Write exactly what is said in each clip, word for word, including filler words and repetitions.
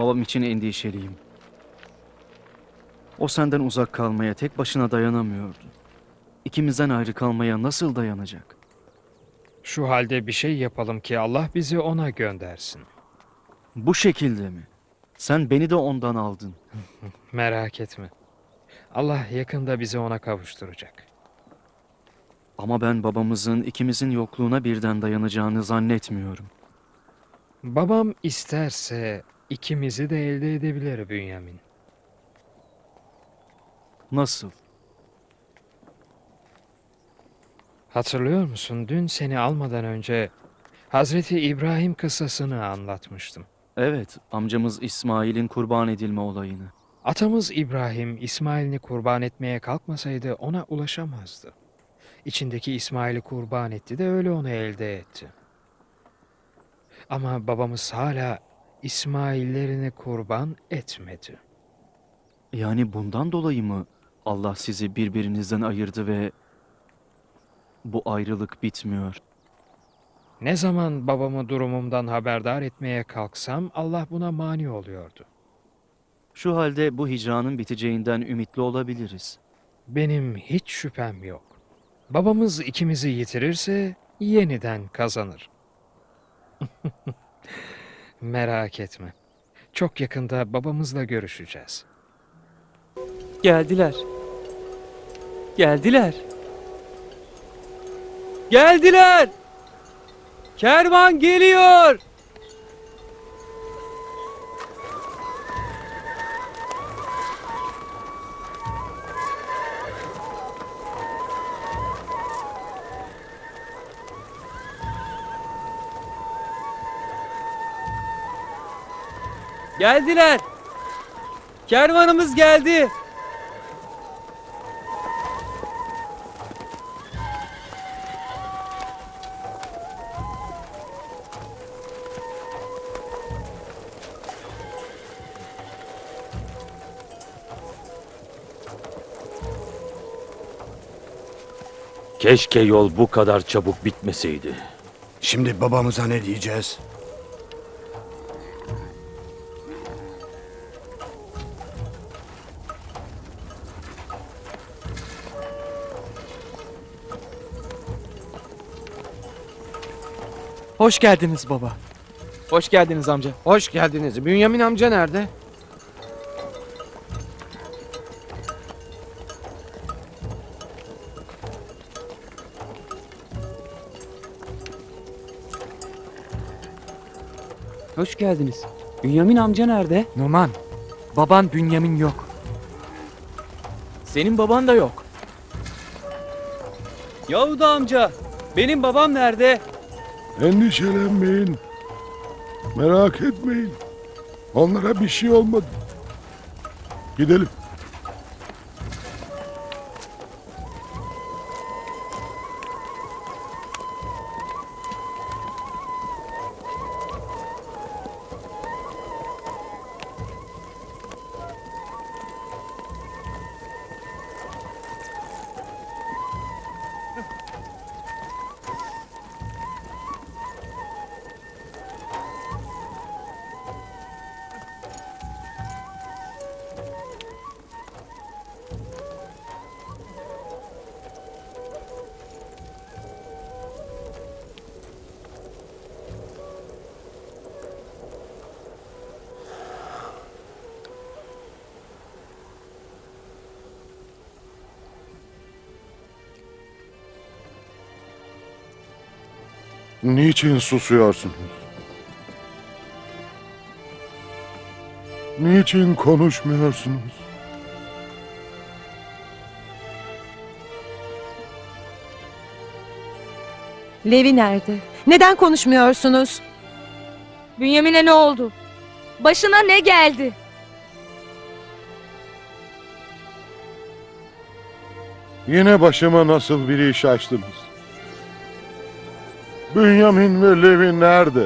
Babam için endişeliyim. O senden uzak kalmaya tek başına dayanamıyordu. İkimizden ayrı kalmaya nasıl dayanacak? Şu halde bir şey yapalım ki Allah bizi ona göndersin. Bu şekilde mi? Sen beni de ondan aldın. Merak etme. Allah yakında bizi ona kavuşturacak. Ama ben babamızın ikimizin yokluğuna birden dayanacağını zannetmiyorum. Babam isterse ikimizi de elde edebilir Bünyamin. Nasıl? Hatırlıyor musun? Dün seni almadan önce Hazreti İbrahim kıssasını anlatmıştım. Evet, amcamız İsmail'in kurban edilme olayını. Atamız İbrahim İsmail'ini kurban etmeye kalkmasaydı ona ulaşamazdı. İçindeki İsmail'i kurban etti de öyle onu elde etti. Ama babamız hala İsmail'lerini kurban etmedi. Yani bundan dolayı mı Allah sizi birbirinizden ayırdı ve bu ayrılık bitmiyor? Ne zaman babamı durumumdan haberdar etmeye kalksam Allah buna mani oluyordu. Şu halde bu hicranın biteceğinden ümitli olabiliriz. Benim hiç şüphem yok. Babamız ikimizi yitirirse yeniden kazanır. Merak etme. Çok yakında babamızla görüşeceğiz. Geldiler. Geldiler. Geldiler. Kervan geliyor. Geldiler. Kervanımız geldi. Keşke yol bu kadar çabuk bitmeseydi. Şimdi babamıza ne diyeceğiz? Hoş geldiniz baba. Hoş geldiniz amca. Hoş geldiniz. Bünyamin amca nerede? Hoş geldiniz. Bünyamin amca nerede? Numan. Baban Bünyamin yok. Senin baban da yok. Yahuda amca, benim babam nerede? Endişelenmeyin. Merak etmeyin. Onlara bir şey olmadı. Gidelim. Niçin susuyorsunuz? Niçin konuşmuyorsunuz? Levi nerede? Neden konuşmuyorsunuz? Bünyamin'e ne oldu? Başına ne geldi? Yine başıma nasıl bir iş açtınız? Bünyamin ve Levi nerede?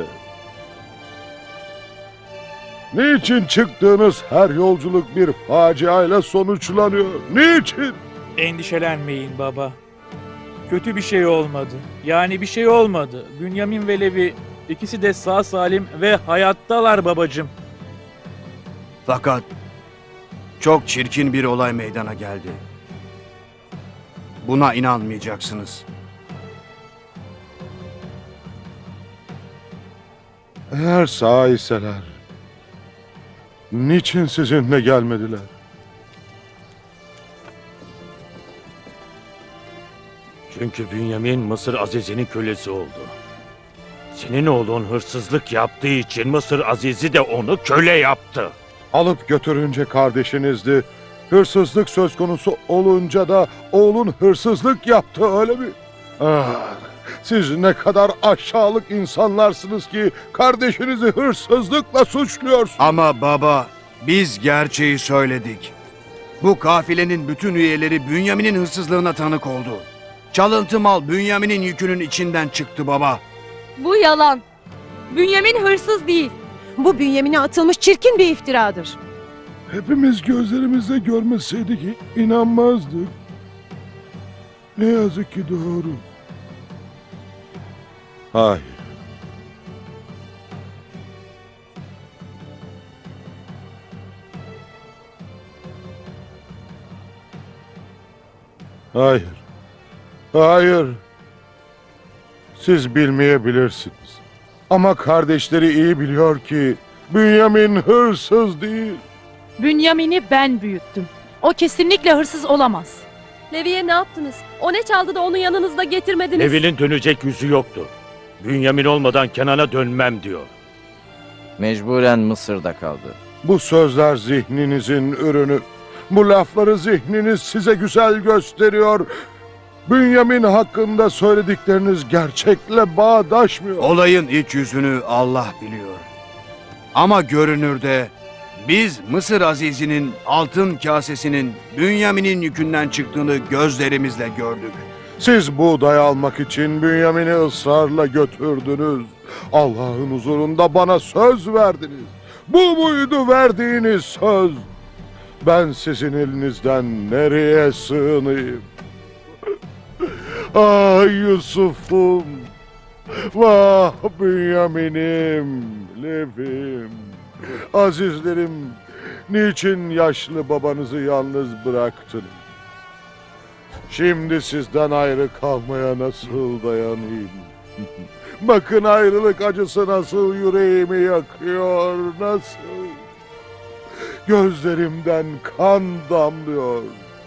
Niçin çıktığınız her yolculuk bir faciayla sonuçlanıyor? Niçin? Endişelenmeyin baba. Kötü bir şey olmadı. Yani bir şey olmadı. Bünyamin ve Levi ikisi de sağ salim ve hayattalar babacığım. Fakat çok çirkin bir olay meydana geldi. Buna inanmayacaksınız. Eğer sağ iseler, niçin sizinle gelmediler? Çünkü Bünyamin Mısır Azizi'nin kölesi oldu. Senin oğlun hırsızlık yaptığı için Mısır Azizi de onu köle yaptı. Alıp götürünce kardeşinizdi. Hırsızlık söz konusu olunca da oğlun hırsızlık yaptı, öyle mi? Ah, siz ne kadar aşağılık insanlarsınız ki kardeşinizi hırsızlıkla suçluyorsunuz. Ama baba, biz gerçeği söyledik. Bu kafilenin bütün üyeleri Bünyamin'in hırsızlığına tanık oldu. Çalıntı mal Bünyamin'in yükünün içinden çıktı baba. Bu yalan. Bünyamin hırsız değil. Bu Bünyamin'e atılmış çirkin bir iftiradır. Hepimiz gözlerimizle görmeseydik inanmazdık. Ne yazık ki doğru. Hayır. Hayır. Hayır. Siz bilmeyebilirsiniz. Ama kardeşleri iyi biliyor ki Bünyamin hırsız değil. Bünyamin'i ben büyüttüm. O kesinlikle hırsız olamaz. Levi'ye ne yaptınız? O ne çaldı da onu yanınızda getirmediniz? Levi'nin dönecek yüzü yoktu. Bünyamin olmadan Kenan'a dönmem diyor. Mecburen Mısır'da kaldı. Bu sözler zihninizin ürünü. Bu lafları zihniniz size güzel gösteriyor. Bünyamin hakkında söyledikleriniz gerçekle bağdaşmıyor. Olayın iç yüzünü Allah biliyor. Ama görünürde biz Mısır Azizi'nin altın kasesinin Bünyamin'in yükünden çıktığını gözlerimizle gördük. Siz buğday almak için Bünyamin'i ısrarla götürdünüz. Allah'ın huzurunda bana söz verdiniz. Bu muydu verdiğiniz söz? Ben sizin elinizden nereye sığınayım? Ah Yusuf'um, vah Bünyamin'im, Levim, azizlerim, niçin yaşlı babanızı yalnız bıraktınız? Şimdi sizden ayrı kalmaya nasıl dayanayım? Bakın ayrılık acısı nasıl yüreğimi yakıyor, nasıl? Gözlerimden kan damlıyor.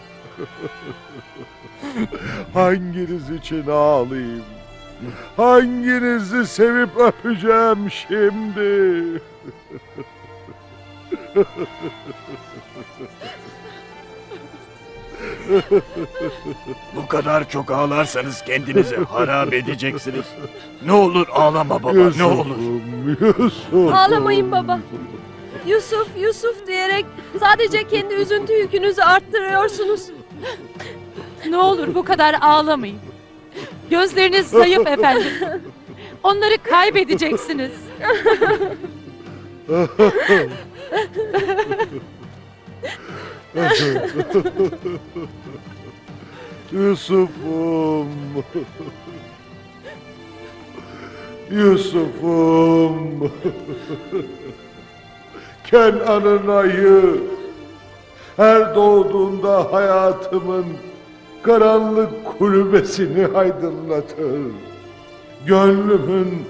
Hanginiz için ağlayayım? Hanginizi sevip öpeceğim şimdi? Bu kadar çok ağlarsanız kendinizi harap edeceksiniz. Ne olur ağlama baba, ne olur. Yusuf'um. Ağlamayın baba. Yusuf, Yusuf diyerek sadece kendi üzüntü yükünüzü arttırıyorsunuz. Ne olur bu kadar ağlamayın. Gözleriniz zayıf efendim. Onları kaybedeceksiniz. Yusuf'um. Yusuf'um. Kenan'ın ayı her doğduğunda hayatımın karanlık kulübesini aydınlatır. Gönlümün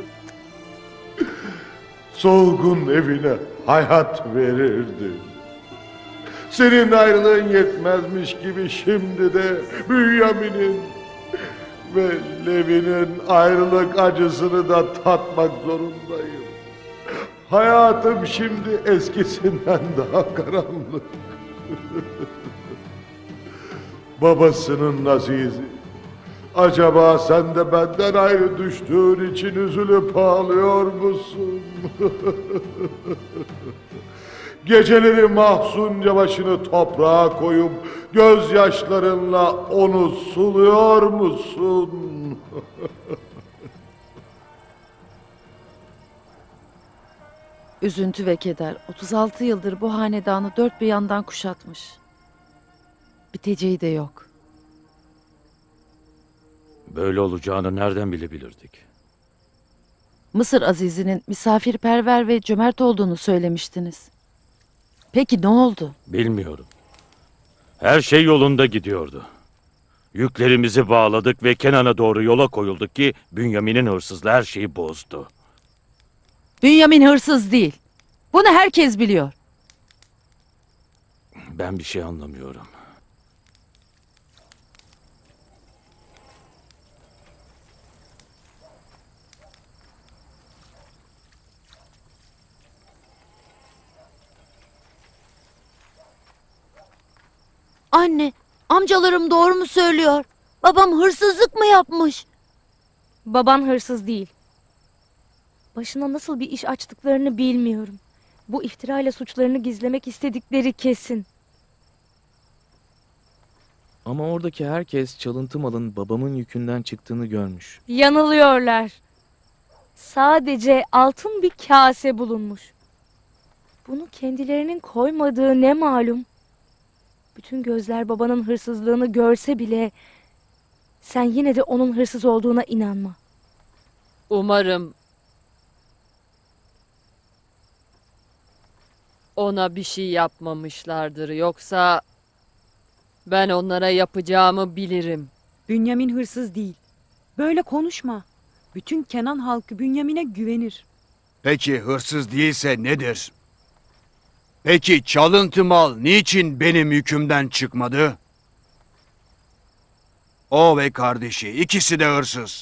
solgun evine hayat verirdi. Senin ayrılığın yetmezmiş gibi şimdi de Bünyamin'in ve Levi'nin ayrılık acısını da tatmak zorundayım. Hayatım şimdi eskisinden daha karanlık. Babasının azizi, acaba sen de benden ayrı düştüğün için üzülüp ağlıyor musun? Geceleri mahzunca başını toprağa koyup gözyaşlarınla onu suluyor musun? Üzüntü ve keder otuz altı yıldır bu hanedanı dört bir yandan kuşatmış. Biteceği de yok. Böyle olacağını nereden bilebilirdik? Mısır Azizi'nin misafirperver ve cömert olduğunu söylemiştiniz. Peki ne oldu? Bilmiyorum. Her şey yolunda gidiyordu. Yüklerimizi bağladık ve Kenan'a doğru yola koyulduk ki Bünyamin'in hırsızlığı her şeyi bozdu. Bünyamin hırsız değil. Bunu herkes biliyor. Ben bir şey anlamıyorum. Anne, amcalarım doğru mu söylüyor? Babam hırsızlık mı yapmış? Baban hırsız değil. Başına nasıl bir iş açtıklarını bilmiyorum. Bu iftirayla suçlarını gizlemek istedikleri kesin. Ama oradaki herkes çalıntı malın babamın yükünden çıktığını görmüş. Yanılıyorlar. Sadece altın bir kase bulunmuş. Bunu kendilerinin koymadığı ne malum? Bütün gözler babanın hırsızlığını görse bile sen yine de onun hırsız olduğuna inanma. Umarım ona bir şey yapmamışlardır. Yoksa ben onlara yapacağımı bilirim. Bünyamin hırsız değil. Böyle konuşma. Bütün Kenan halkı Bünyamin'e güvenir. Peki hırsız değilse nedir? Peki çalıntı mal niçin benim yükümden çıkmadı? O ve kardeşi ikisi de hırsız.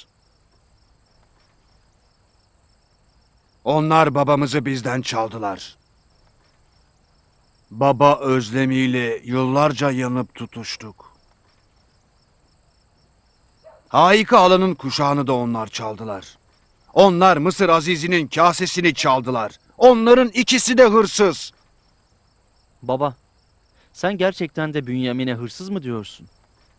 Onlar babamızı bizden çaldılar. Baba özlemiyle yıllarca yanıp tutuştuk. Haika halanın kuşağını da onlar çaldılar. Onlar Mısır Azizi'nin kasesini çaldılar. Onların ikisi de hırsız. Baba, sen gerçekten de Bünyamin'e hırsız mı diyorsun?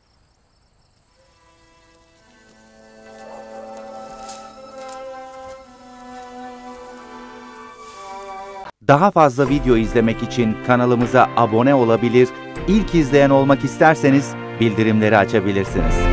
Daha fazla video izlemek için kanalımıza abone olabilir, ilk izleyen olmak isterseniz bildirimleri açabilirsiniz.